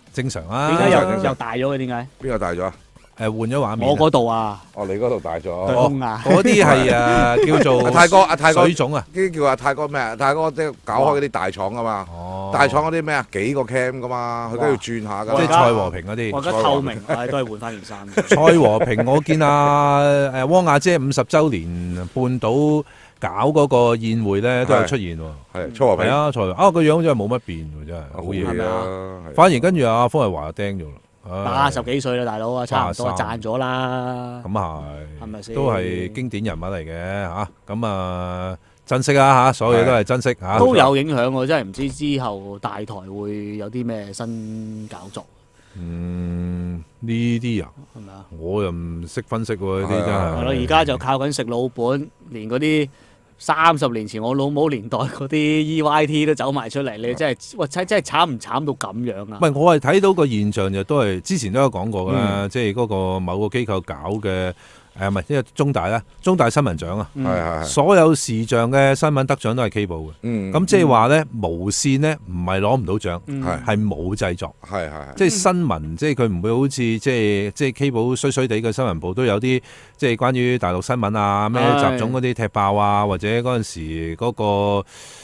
正常啊。 點解又大咗嘅？點解？ 邊個大咗啊？ 換咗畫面。 我嗰度啊， 哦，你嗰度大咗。 對空啊， 嗰啲係叫做泰哥水腫啊， 啲叫泰哥咩啊？泰哥即係搞開嗰啲大廠噶嘛。大廠嗰啲咩啊？幾個 cam 噶嘛，佢都要轉下噶。 即係蔡和平嗰啲。 我而家透明，都係換翻件衫。 蔡和平，我見汪亞姐50週年半島搞嗰個宴會咧，都有出現喎。 係蔡和平啊，蔡和平個樣真係冇乜變喎，真係好嘢啊！ 反而跟住阿方逸華就釘咗啦。 80幾歲啦，大佬啊，差唔多賺咗啦。 咁係咪先？ 都係經典人物嚟嘅嚇。咁啊，珍惜啊嚇，所有嘢都係珍惜嚇。 都有影響喎，真係唔知之後大台會有啲咩新搞作。 呢啲啊，係咪啊？我又唔識分析喎，呢啲真係。 係咯，而家就靠緊食老本，連嗰啲30年前我老母年代嗰啲 EYT 都走埋出嚟，你真係真係慘唔慘到咁樣啊？ 唔係，我係睇到個現象就都係之前都有講過㗎啦，即係嗰個某個機構搞嘅。唔係，因為中大啦，中大新聞獎啊， 係所有視像嘅新聞得獎都係 cable 嘅，咁即係話咧無線咧唔係攞唔到獎，係冇製作，即係新聞，即係佢唔會好似即係 cable 衰衰地嘅新聞部都有啲即係關於大陸新聞啊，咩習總嗰啲踢爆啊，或者嗰陣時嗰個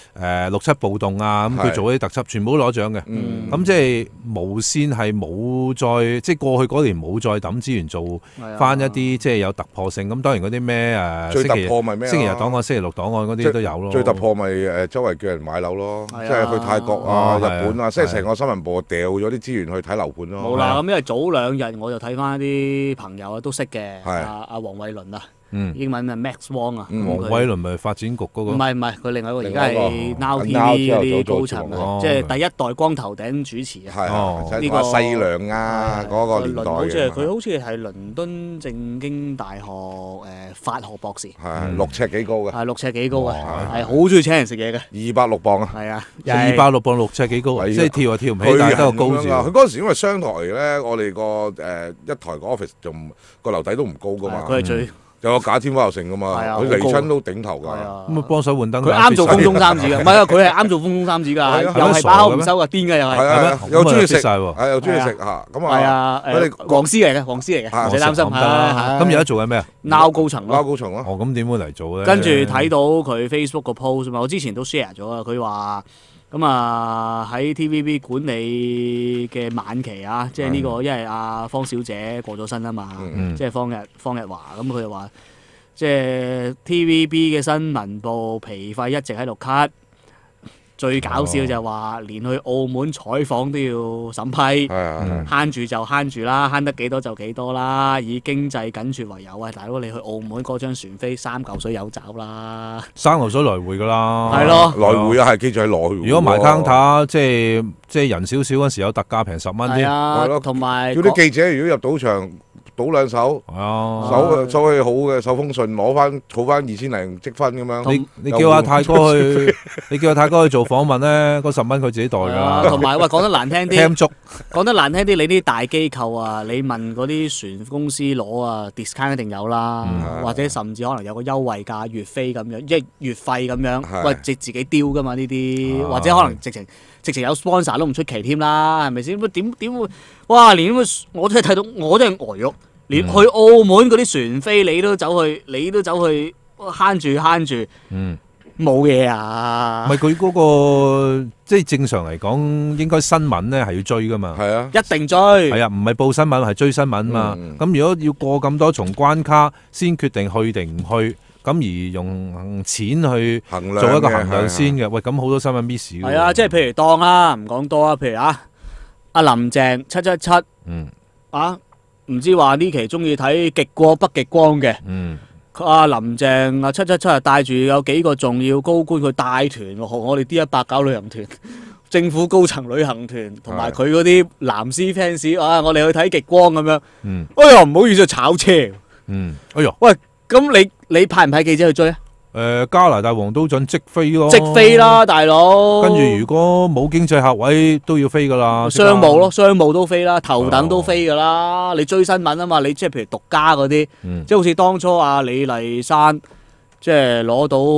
6·7暴動啊，咁佢做啲特輯全部都攞獎嘅，咁即係無線係冇再即係過去嗰年冇再抌資源做翻一啲即係有突破性，咁當然嗰啲咩最突破咪咩？ 星期日檔案、星期六檔案嗰啲都有咯。 最突破咪周圍叫人買樓咯，即係去泰國啊、日本啊，即係成個新聞部掉咗啲資源去睇樓盤咯。 冇啦，咁因為早2日我就睇翻啲朋友都識嘅，阿黃偉倫啊。英文係 Max Wong 啊， 黃偉倫咪發展局嗰個？唔係，佢另外一個而家係 Now TV 嗰啲高層啊，即係第一代光頭頂主持啊。 呢個細良啊嗰個年代嘅。 佢好似係倫敦政經大學法學博士。 係6尺幾高嘅。 係6尺幾高啊，係好中意請人食嘢嘅。 206磅啊。 係啊 ，206磅6尺幾高，即係跳又跳唔起，但係都高住。 佢嗰陣時因為商台咧，我哋個一台個 office 仲個樓底都唔高噶嘛。 佢係最。 有個假天花又成噶嘛，佢嚟親都頂頭㗎。 咁啊幫手換燈。 佢啱做風中三子㗎，唔係啊，佢係啱做風中三子㗎，又係把口唔收㗎，癲㗎又係。 係啊，又中意食，係又中意食嚇。咁啊， 係啊，佢哋黃絲嚟嘅，黃絲嚟嘅，唔使擔心。 咁而家做緊咩啊 ？Now 高層咯。 Now 高層咯。 哦，咁點會嚟做咧？ 跟住睇到佢 Facebook 個 post 嘛，我之前都 share 咗啊，佢話。咁啊喺 TVB 管理嘅晚期啊，即係呢個，因為阿方小姐過咗身啊嘛，即係方日華，咁佢就話，即係 TVB 嘅新聞部皮費一直喺度 cut，最搞笑就係話連去澳門採訪都要審批，慳住就慳住啦，慳得幾多就幾多啦，以經濟緊絀為由。喂，大佬你去澳門嗰張船飛3嚿水有找啦 ，3嚿水來回㗎啦， 係咯， 來回啊，係記住係來回。 如果埋 counter 即係人少少嗰時有特價平10蚊添， 係咯，同埋叫啲記者如果入賭場。賭2手，手氣好嘅，手風順，儲翻2000零積分咁樣。 你叫阿泰哥去，你叫阿泰哥去做訪問咧，嗰10蚊佢自己袋㗎。 同埋喂，講得難聽啲，講得難聽啲，你啲大機構啊，你問嗰啲船公司攞啊 discount 一定有啦，或者甚至可能有個優惠價月飛咁樣，即係月費咁樣，喂自己丟㗎嘛呢啲，或者可能直情有 sponsor 都唔出奇添啦，係咪先？點會？哇！連我真係睇到，我真係呆咗。連去澳門嗰啲船飛，你都走去慳住，冇嘢啊！ 唔係佢嗰個即係正常嚟講，應該新聞咧係要追噶嘛。 係啊， 一定追。 係啊，唔係報新聞係追新聞嘛。咁如果要過咁多重關卡先決定去定唔去，咁而用錢去做一個衡量先嘅，喂，咁好多新聞 miss 嘅。 係啊，即係譬如當啦，唔講多啊，譬如阿林鄭777，唔知話呢期中意睇極過北極光嘅，阿林鄭777帶住有幾個重要高官去帶團，學我哋 D100搞旅行團，政府高層旅行團，同埋佢嗰啲藍絲 fans，我哋去睇極光咁樣。哎呀，唔好意思，炒車。 哎呀， 喂，咁你派唔派記者去追啊？ 加拿大黃刀準即飛咯， 即飛啦，大佬。 跟住如果冇經濟客位都要飛噶啦， 商務咯，商務都飛啦，頭等都飛噶啦。你追新聞啊嘛，你即係譬如獨家嗰啲，即係好似當初阿李麗珊即係攞到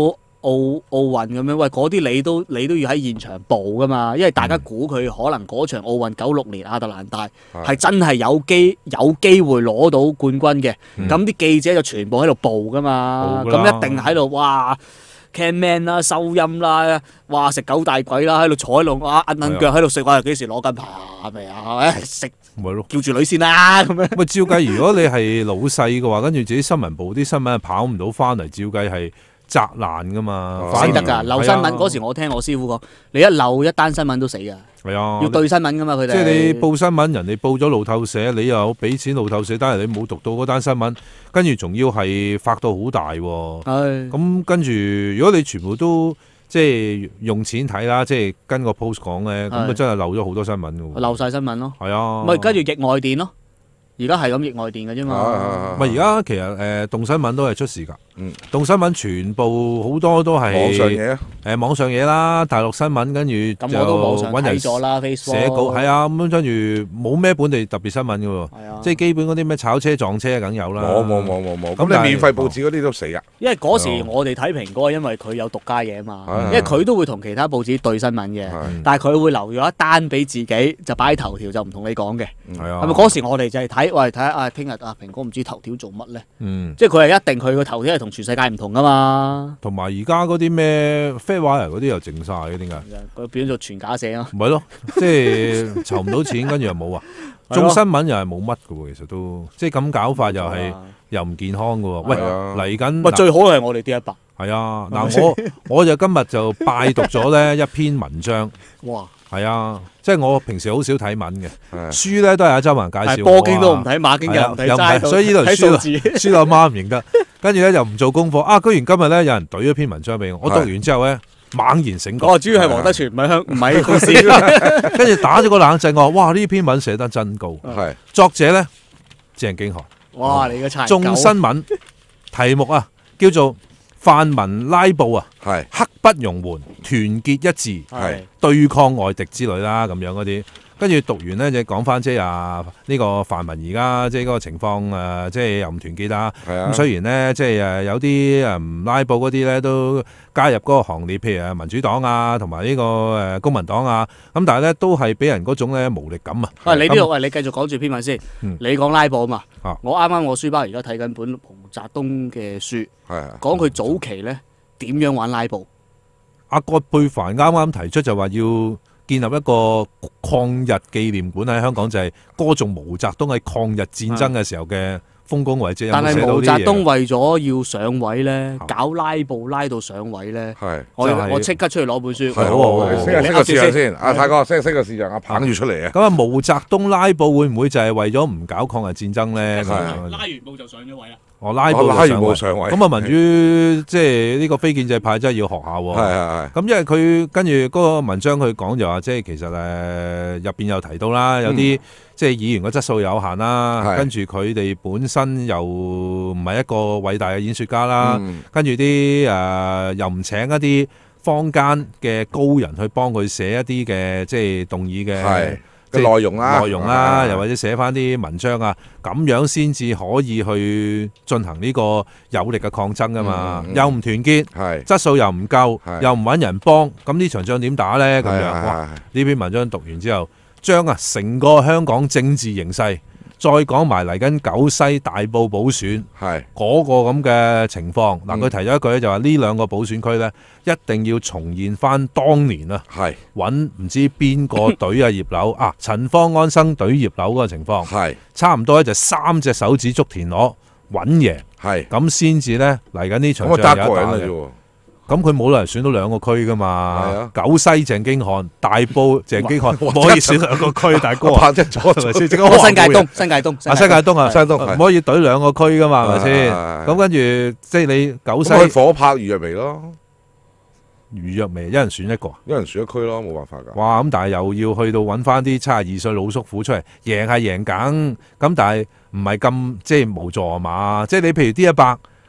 奧運咁樣，喂嗰啲你都要喺現場報噶嘛，因為大家估佢可能嗰場奧運96年亞特蘭大係真係有機會攞到冠軍嘅，咁啲記者就全部喺度報噶嘛，咁一定喺度哇 camman 啦、收音啦，哇食狗大鬼啦，喺度坐喺度哇揞腳喺度食，哇幾時攞金牌係咪啊？食咪咯， 叫住女先啦咁樣。 喂，照計如果你係老細嘅話，跟住自己新聞部啲新聞跑唔到翻嚟，照計係砸爛噶嘛， 死得㗎！漏新聞嗰時，我聽我師傅講，你一漏一單新聞都死㗎。係啊，要對新聞㗎嘛，佢哋。即係你報新聞，人哋報咗路透社，你又俾錢路透社，但係你冇讀到嗰單新聞，跟住仲要係發到好大喎。係。咁跟住，如果你全部都即係用錢睇啦，即係跟個 post 講咧，咁啊真係漏咗好多新聞㗎喎。 漏晒新聞咯。係啊。 咪跟住逆外電咯？而家係咁逆外電嘅啫嘛。 咪而家其實動新聞都係出事㗎。動新聞全部好多都係網上嘢網上嘢啦，大陸新聞跟住就揾人寫稿，係啊，咁跟住冇咩本地特別新聞嘅喎，即係基本嗰啲咩炒車撞車梗有啦。 冇。咁你免費報紙嗰啲都死㗎。 因為嗰時我哋睇蘋果，因為佢有獨家嘢啊嘛，因為佢都會同其他報紙對新聞嘅，但係佢會留咗一單俾自己，就擺喺頭條就唔同你講嘅。係啊。係咪嗰時我哋就係睇，喂睇下聽日蘋果唔知頭條做乜咧？即係佢係一定佢個頭條係同全世界唔同噶嘛， 同埋而家嗰啲咩 Fairwire 嗰啲又淨晒嘅，點解？ 佢變咗做全假社咯。 唔係咯，即係籌唔到錢，跟住又冇啊。中新聞又係冇乜嘅喎，其實都即係咁搞法又係又唔健康嘅喎。喂，嚟緊喂最好係我哋 D100。 係啊，嗱我就今日就拜讀咗咧一篇文章。哇！係啊，即係我平時好少睇文嘅，書咧都係阿周文介紹。 波經都唔睇，馬經又唔睇，齋所以呢度書到媽唔認得。跟住咧又唔做功課啊！居然今日咧有人懟咗篇文章俾我，我讀完之後咧猛然醒覺。主要係黃德全唔係公司。跟住打咗個冷震，我話：哇！呢篇文寫得真高。係作者咧鄭經翰。 哇！你個柴狗。 眾新聞題目啊，叫做泛民拉布啊，刻不容緩，團結一致，對抗外敵之類啦，咁樣嗰啲。跟住讀完咧，就講翻即係呢個泛民而家即係嗰個情況即係又唔團結啦。咁雖然咧，即係有啲唔拉布嗰啲咧，都加入嗰個行列，譬如民主黨啊，同埋呢個公民黨啊。咁但係咧，都係俾人嗰種咧無力感啊。 喂，你呢度你繼續講住篇文先。你講拉布啊嘛。我啱啱我書包而家睇緊本毛澤東嘅書，講佢早期咧點樣玩拉布。 阿葛珮帆啱啱提出就話要建立一個抗日紀念館喺香港，就係歌頌毛澤東喺抗日戰爭嘅時候嘅豐功偉績。 但係毛澤東為咗要上位咧，搞拉布拉到上位咧，我即刻出去攞本書。 好，升個視像先。阿泰哥，升個視像，阿棒住出嚟啊！ 咁啊，毛澤東拉布會唔會就係為咗唔搞抗日戰爭咧？ 拉完布就上咗位啦。 拉布上位，咁啊民主即係呢個非建制派真係要學下喎。咁因為佢跟住嗰個文章佢講就話，即係其實入邊有提到啦，有啲即係議員嘅質素有限啦，跟住佢哋本身又唔係一個偉大嘅演說家啦，跟住啲又唔請一啲坊間嘅高人去幫佢寫一啲嘅即係動議嘅內容啦，又或者寫翻啲文章啊，咁樣先至可以去進行呢個有力嘅抗爭噶嘛。又唔團結，質素又唔夠，又唔揾人幫，咁呢場仗點打呢？咁樣哇！呢篇文章讀完之後，將成個香港政治形勢，再講埋嚟緊九西大埔補選嗰個咁嘅情況。嗱，佢提咗一句咧，就話呢兩個補選區咧，一定要重現翻當年啊，揾唔知邊個隊葉劉啊，陳方安生隊葉劉嗰個情況，差唔多咧就3隻手指捉田螺穩贏，咁先至咧嚟緊呢場仗有一打嘅。咁佢冇理由選到兩個區噶嘛？九西鄭經翰、大埔鄭經翰唔可以選兩個區，大哥啊！ 新界東，新界東唔可以隊兩個區噶嘛？係咪先？咁跟住即係你九西火拍余若薇咯， 余若薇一人選一個， 一人選一區咯，冇辦法㗎。 哇！咁但係又要去到揾翻啲72歲老叔父出嚟贏係贏緊，咁但係唔係咁即係無助啊嘛？即係你譬如D100。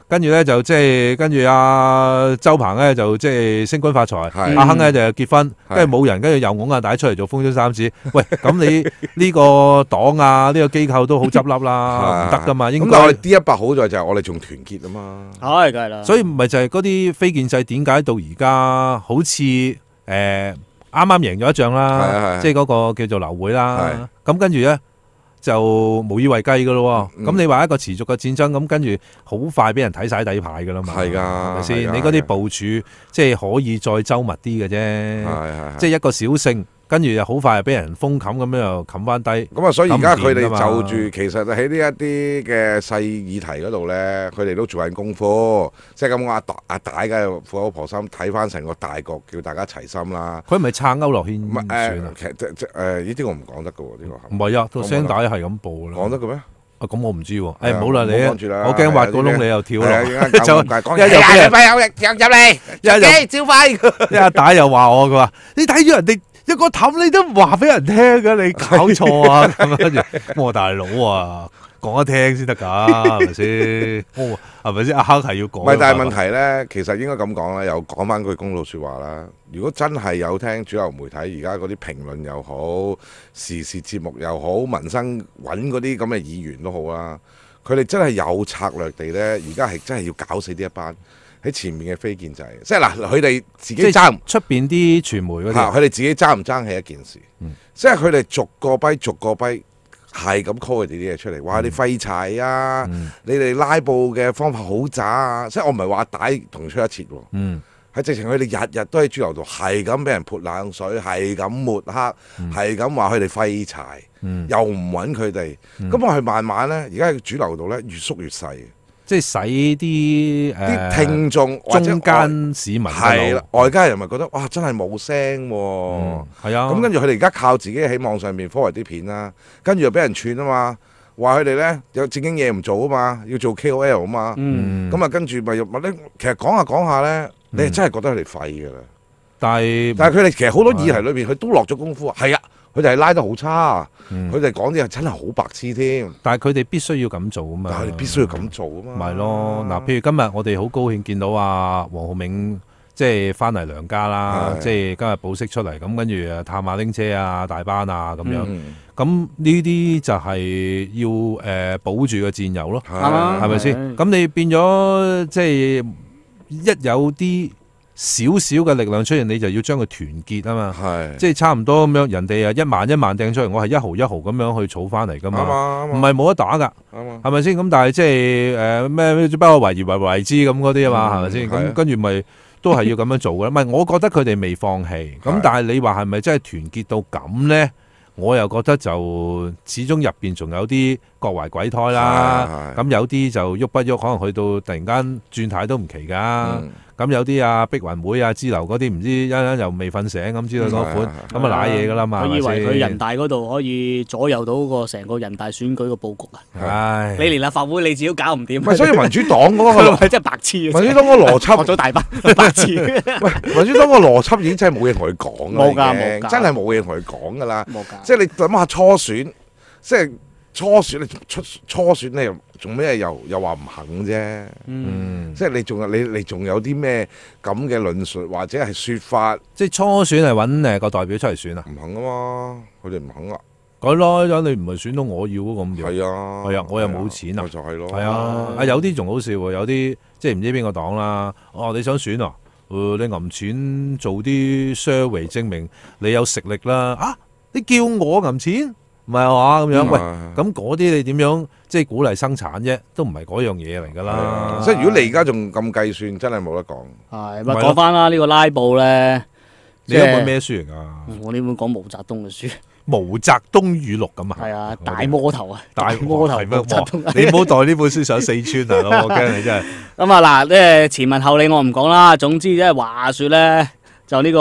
跟住咧就即係跟住阿周鵬咧就即係升官發財，阿亨咧就結婚，跟住冇人，跟住又拱阿帶出嚟做風中三子。喂，咁你呢個黨啊呢個機構都好執笠啦，唔得噶嘛。應該咁我哋 D100好在就係我哋仲團結啊嘛。 係，梗係啦。 所以唔係就係嗰啲非建制點解到而家好似啱啱贏咗一仗啦，即係嗰個叫做流會啦。咁跟住咧就無以為繼噶咯。咁你話一個持續嘅戰爭，咁跟住好快俾人睇晒底牌噶啦嘛。 係㗎， 係咪先？你嗰啲部署即係可以再周密啲嘅啫。即係一個小勝，跟住又好快又俾人封冚咁樣又冚翻低。 咁啊，所以而家佢哋就住其實喺呢一啲嘅細議題嗰度咧，佢哋都做緊功夫。即係咁阿大嘅苦口婆心睇翻成個大局，叫大家齊心啦。 佢唔係撐區諾軒算啊？ 其實呢啲我唔講得嘅喎，呢個唔係啊，個聲帶係咁報啦。 講得嘅咩？ 咁我唔知喎。唔好啦，你我驚挖個窿，你又跳落， 就講入嚟， 一照揮。一阿大又話我，佢話你睇住人哋一個氹，你都唔話俾人聽嘅，你搞錯啊！咁跟住我大佬啊，講一聽先得㗎，係咪先？係咪先？阿亨係要講。 唔係，但係問題咧，其實應該咁講啦，又講翻句公道説話啦。如果真係有聽主流媒體而家嗰啲評論又好，時事節目又好，民生揾嗰啲咁嘅議員都好啦，佢哋真係有策略地咧，而家係真係要搞死呢一班喺前面嘅非建制。即係嗱，佢哋自己爭出邊啲傳媒嗰啲， 佢哋自己爭唔爭係一件事。即係佢哋逐個跛係咁 call 佢哋啲嘢出嚟，話你廢柴啊！你哋拉布嘅方法好渣啊！即係我唔係話大同出一轍喎，係直情佢哋日日都喺主流度係咁俾人潑冷水，係咁抹黑，係咁話佢哋廢柴，又唔揾佢哋。咁我係慢慢咧，而家喺主流度咧越縮越細， 即係使啲聽眾中間市民係啦，外家人咪覺得哇真係冇聲喎， 係啊。 咁跟住佢哋而家靠自己喺網上面 forward 啲片啦，跟住又俾人串啊嘛，話佢哋咧有正經嘢唔做啊嘛，要做 KOL 啊嘛，咁啊跟住咪咧，其實講下咧，你係真係覺得佢哋廢㗎啦。但係佢哋其實好多議題裏邊，佢都落咗功夫啊。係啊，佢哋係拉得好差，佢哋講啲嘢真係好白痴添。 但係佢哋必須要咁做啊嘛。 但係佢哋必須要咁做啊嘛。 咪咯，嗱，譬如今日我哋好高興見到阿黃浩銘即係翻嚟娘家啦，即係今日保釋出嚟，咁跟住探馬丁車啊、大班啊咁樣。咁呢啲就係要保住個戰友咯，係咪先？咁你變咗即係一有啲少少嘅力量出現，你就要將佢團結啊嘛，即係差唔多咁樣，人哋1萬1萬掟出嚟，我係一毫一毫咁樣去儲翻嚟噶嘛，唔係冇得打噶，係咪先？咁但係即係咩？不過為之咁嗰啲啊嘛，係咪先？咁跟住咪都係要咁樣做嘅。唔係，我覺得佢哋未放棄，咁但係你話係咪真係團結到咁咧？我又覺得就始終入邊仲有啲各懷鬼胎啦，咁有啲就喐不喐，可能去到突然間轉態都唔奇噶。咁有啲啊碧雲妹啊支流嗰啲唔知一又未瞓醒咁之類嗰款，咁啊瀨嘢噶啦嘛。 我以為佢人大嗰度可以左右到個成個人大選舉個佈局啊！你連立法會你自己都搞唔掂。 所以民主黨嗰個真係白痴。 民主黨個邏輯學咗大班白痴。 民主黨個邏輯已經真係冇嘢同佢講啦。 冇㗎， 真係冇嘢同佢講㗎啦。即係你諗下初選，即係初選你又做咩又話唔肯啫？即係你仲有啲咩咁嘅論述或者係説法？ 即係初選係揾個代表出嚟選啊？ 唔肯啊嘛，佢哋唔肯啊。 改咯，你唔係選到我要嗰個咁點？ 係啊， 我又冇錢啊， 就係咯。 係啊，有啲仲好笑喎，有啲即係唔知邊個黨啦。哦，你想選啊？你揞錢做啲 survey 證明你有實力啦。啊，你叫我揞錢？唔係話咁樣，喂，咁嗰啲你點樣即係鼓勵生產啫？都唔係嗰樣嘢嚟㗎啦。 即係如果你而家仲咁計算，真係冇得講。 係咪講翻啦？呢個拉布咧， 你一本咩書嚟㗎？ 我呢本講毛澤東嘅書， 毛澤東語錄咁啊。 係啊，大魔頭啊， 大魔頭咩？你唔好帶呢本書上四川啊！我驚你真係。咁啊嗱，前文後理我唔講啦。總之即係話説咧，就呢個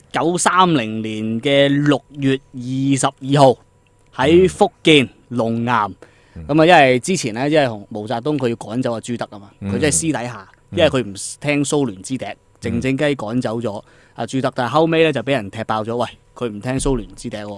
1930年嘅6月22號。喺福建龍岩咁啊，因為之前咧，即係同毛澤東佢要趕走阿朱德啊嘛，佢即係私底下，因為佢唔聽蘇聯之笛，靜靜雞趕走咗阿朱德，但係後尾咧就俾人踢爆咗，喂，佢唔聽蘇聯之笛喎，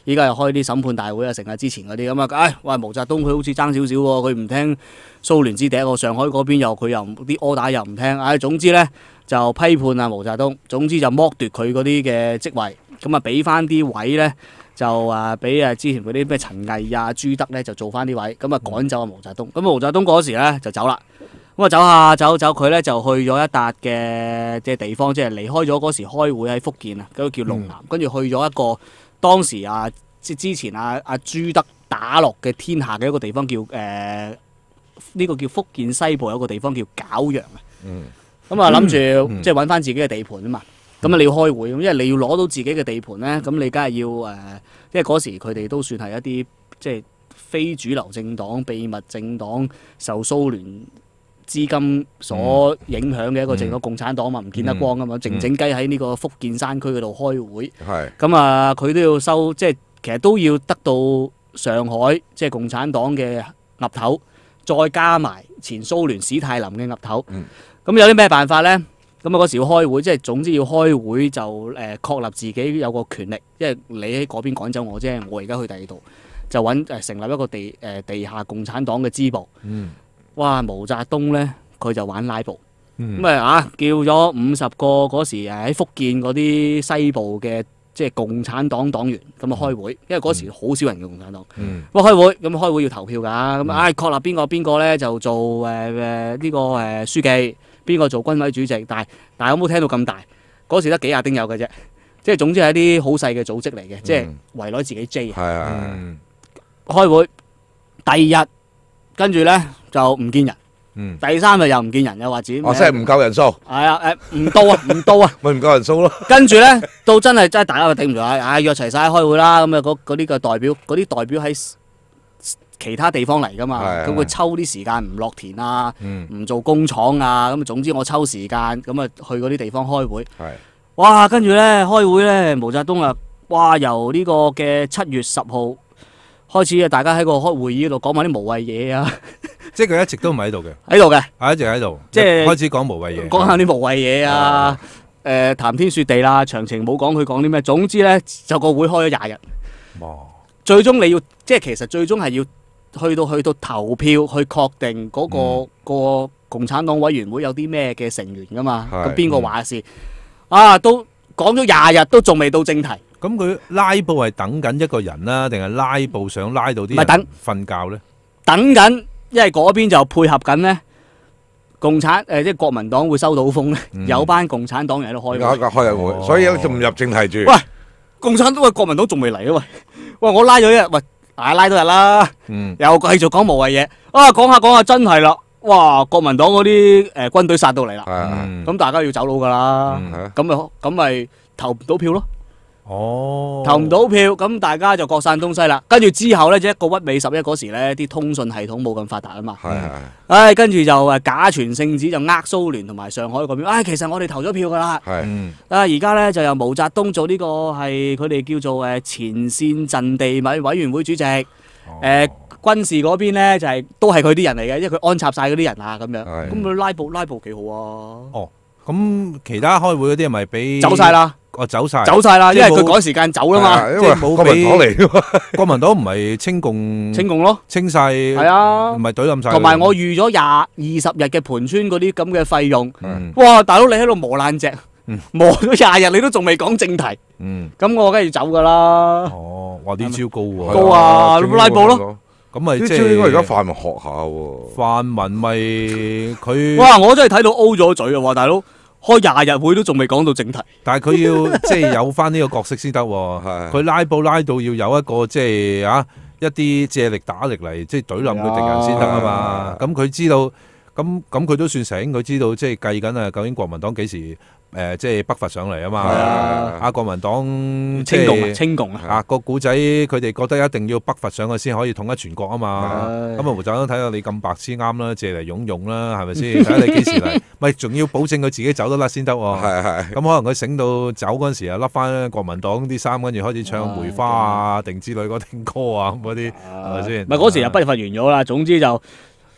依家又開啲審判大會啊，成日之前嗰啲咁啊，喂，毛澤東佢好似爭少少喎，佢唔聽蘇聯之笛喎，上海嗰邊佢又啲柯打又唔聽，總之咧就批判啊毛澤東，總之就剝奪佢嗰啲嘅職位，咁啊俾翻啲位咧就俾之前嗰啲咩陳毅啊、朱德咧就做翻啲位，咁啊趕走啊毛澤東，咁毛澤東嗰時咧就走啦。咁啊走下走，佢咧就去咗一笪嘅地方，即係離開咗嗰時開會喺福建啊，嗰個叫龍南，跟住去咗一個當時之前朱德打落嘅天下嘅一個地方叫呢個叫福建西部有個地方叫皎陽啊。咁啊諗住即係揾翻自己嘅地盤啊嘛。咁啊你要開會，因為你要攞到自己嘅地盤咧，咁你梗係要因為嗰時佢哋都算係一啲即係非主流政黨、秘密政黨，受蘇聯資金所影響嘅一個政黨，共產黨嘛，唔見得光啊嘛，靜靜雞喺呢個福建山區嗰度開會。咁啊，佢都要收，即係其實都要得到上海即係共產黨嘅岌頭，再加埋前蘇聯史太林嘅岌頭。咁有啲咩辦法咧？咁啊嗰時要開會，即係總之要開會就確立自己有個權力，因為你喺嗰邊趕走我啫，我而家去第二度就成立一個地下共產黨嘅支部。哇！毛澤東咧，佢就玩拉布，咁叫咗50個嗰時喺福建嗰啲西部嘅即係共產黨黨員咁啊開會，因為嗰時好少人嘅共產黨。咁開會，咁開會要投票㗎，咁確立邊個咧就做呢個書記，邊個做軍委主席，但係有冇聽到咁大？嗰時得幾廿丁友嘅啫，即係總之係一啲好細嘅組織嚟嘅，即係圍內自己 J。開會第二日，跟住咧就唔見人，第三日又唔見人，又話自己即係唔夠人數。係啊，唔到啊， 咪唔夠人數咯。 跟住咧，到真係大家頂唔住啊！約齊晒開會啦，咁啊嗰啲嘅代表喺其他地方嚟噶嘛，佢會抽啲時間唔落田啊，唔做工廠啊，咁總之我抽時間咁啊去嗰啲地方開會。哇！跟住咧開會咧，毛澤東啊，哇！由呢個嘅7月10號開始啊，大家喺個開會議嗰度講埋啲無謂嘢啊。 即係佢一直都唔喺度嘅， 喺度嘅， 一直喺度， 即係開始講無謂嘢， 講下啲無謂嘢啊，談天說地啦，詳情冇講佢講啲咩，總之咧就個會開咗20日，最終你要即係其實最終係要去到投票去確定嗰個共產黨委員會有啲咩嘅成員噶嘛，咁邊個話事都講咗20日都仲未到正題。 咁佢拉布係等緊一個人啦，定係拉布想拉到啲人瞓覺咧？ 等緊，因為嗰邊就配合緊咧，共產即係國民黨會收到風咧，有班共產黨人喺度開會，所以仲唔入正題住。 喂，共產黨國民黨仲未嚟啊！喂，我拉咗一日，喂，拉多日啦，又繼續講無謂嘢，講下真係啦，哇！國民黨嗰啲軍隊殺到嚟啦，咁大家要走佬噶啦，咁咪投唔到票咯。投唔到票，咁大家就各散東西啦。跟住之後咧，就一個屈尾11嗰時咧，啲通訊系統冇咁發達啊嘛。跟住就假傳聖旨，就蘇聯同埋上海嗰邊。其實我哋投咗票噶啦。而家咧就由毛澤東做呢個係佢哋叫做前線陣地委員會主席。軍事嗰邊咧就都係佢啲人嚟嘅，因為佢安插晒嗰啲人啊咁樣。咁佢拉布幾好啊。 咁其他開會嗰啲係咪俾走晒啦？ 走晒啦，因為佢趕時間走啦嘛， 即係冇俾國民黨唔係清共咯， 清晒係啊， 唔係懟冧晒。同埋我預咗20日嘅盤村嗰啲咁嘅費用，哇！大佬你喺度磨爛隻，磨咗20日你都仲未講正題，咁我梗係要走噶啦。 哇！啲招高喎， 高啊，拉布咯。 咁咪即係應該而家泛民學下喎， 泛民咪佢哇！我真係睇到 O 咗嘴啊！大佬。開20日會都仲未講到正題， 但係佢要即係有翻呢個角色先得喎。佢拉布拉到要有一個即係一啲借力打力嚟，即係懟冧佢敵人先得啊嘛。咁佢知道，咁佢都算醒，佢知道即係計緊究竟國民黨幾時即係北伐上嚟啊嘛。國民黨清共個古仔，佢哋覺得一定要北伐上去先可以統一全國啊嘛。咁毛澤東睇到你咁白痴啱啦，借嚟擁用啦，係咪先？睇下你幾時嚟，咪仲要保證佢自己走得甩先得喎。咁可能佢醒到走嗰陣時啊，笠翻國民黨啲衫，跟住開始唱梅花啊定之類嗰啲歌啊咁嗰啲，係咪先？ 咪嗰時又北伐完咗啦，總之就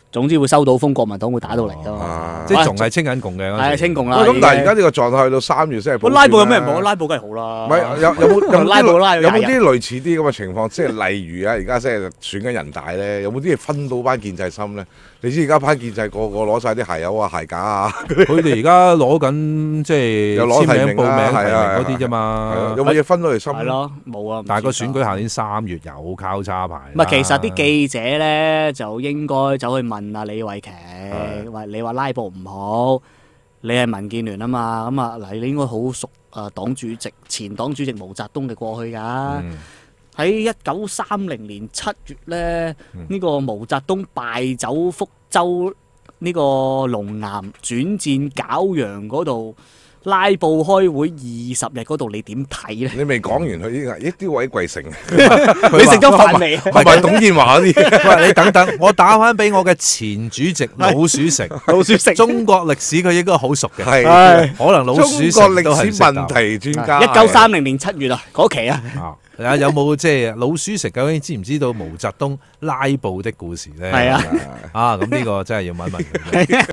總之會收到風，國民黨會打到嚟㗎嘛。 即係仲係清緊共嘅。 係清共啦。 咁但係而家呢個狀態去到3月先係。 拉布有咩唔好？拉布梗係好啦。 唔係有冇啲類似啲咁嘅情況？即係例如啊，而家即係選緊人大咧，有冇啲嘢分到班建制心咧？你知而家班建制個攞晒啲鞋油啊、鞋架啊， 佢哋而家攞緊即係簽名報名提名嗰啲啫嘛。 有冇嘢分到嚟心？ 係咯，冇啊。 但係個選舉下年3月有交叉牌。 唔係，其實啲記者咧就應該走去問阿李慧瓊，話你話拉布唔好，你係民建聯啊嘛，咁啊嗱，你應該好熟黨主席前黨主席毛澤東嘅過去㗎。喺1930年7月咧，呢個毛澤東敗走福州呢個龍岩轉戰皎陽嗰度拉布開會20日嗰度，你點睇咧？ 你未講完佢呢啲位貴成， 你食咗飯未？ 係咪董建華嗰啲？ 喂，你等等，我打翻俾我嘅前主席老鼠食， 老鼠食中國歷史佢應該好熟嘅， 係可能老鼠食中國歷史問題專家。 1930年7月啊，嗰期啊。 有冇即係老鼠食究竟知唔知道毛澤東拉布的故事咧？ 係啊， 咁呢個真係要問一問佢。